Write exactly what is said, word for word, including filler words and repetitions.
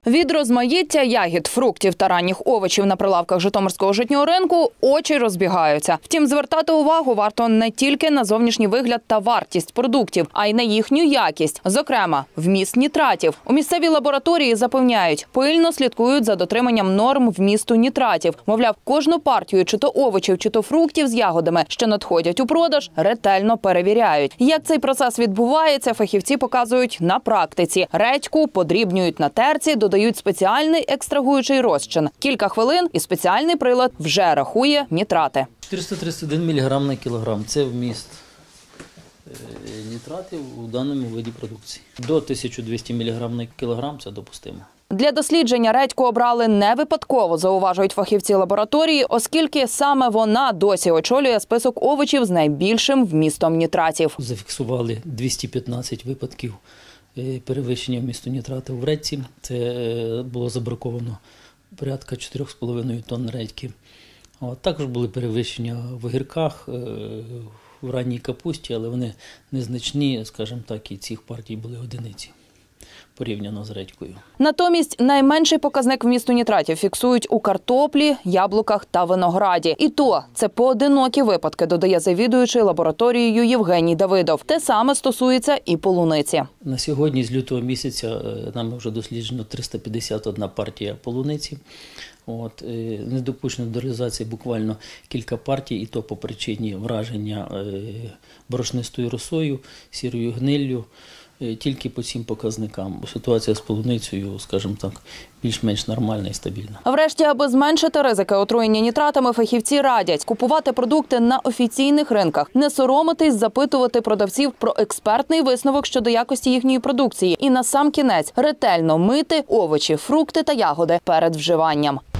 Від розмаїття ягід, фруктів та ранніх овочів на прилавках житомирського житнього ринку очі розбігаються. Втім, звертати увагу варто не тільки на зовнішній вигляд та вартість продуктів, а й на їхню якість, зокрема, вміст нітратів. У місцевій лабораторії запевняють, пильно слідкують за дотриманням норм вмісту нітратів. Мовляв, кожну партію чи то овочів, чи то фруктів з ягодами, що надходять у продаж, ретельно перевіряють. Як цей процес відбувається, фахівці показують на практиці. Редьку подрібнюють на терці, додають спеціальний екстрагуючий розчин. Кілька хвилин і спеціальний прилад вже рахує нітрати. чотириста тридцять один міліграм на кілограм – це вміст нітратів у даному виді продукції. До тисяча двісті міліграм на кілограм – це допустимо. Для дослідження редьку обрали не випадково, зауважують фахівці лабораторії, оскільки саме вона досі очолює список овочів з найбільшим вмістом нітратів. Зафіксували двісті п'ятнадцять випадків перевищення вмісту нітратів в редьці. Це було забраковано порядка чотири з половиною тонн редьки. Також були перевищення в огірках, в ранній капусті, але вони незначні, скажімо так, і цих партій були одиниці порівняно з редькою. Натомість найменший показник вмісту нітратів фіксують у картоплі, яблуках та винограді. І то це поодинокі випадки, додає завідуючий лабораторією Євгеній Давидов. Те саме стосується і полуниці. На сьогодні з лютого місяця нами вже досліджено триста п'ятдесят одна партія полуниці. От, не допущено до реалізації буквально кілька партій, і то по причині враження борошнистою росою, сірою гниллю. Тільки по цим показникам. Ситуація з полуницею, скажімо так, більш-менш нормальна і стабільна. Врешті, аби зменшити ризики отруєння нітратами, фахівці радять купувати продукти на офіційних ринках, не соромитись запитувати продавців про експертний висновок щодо якості їхньої продукції і насамкінець ретельно мити овочі, фрукти та ягоди перед вживанням.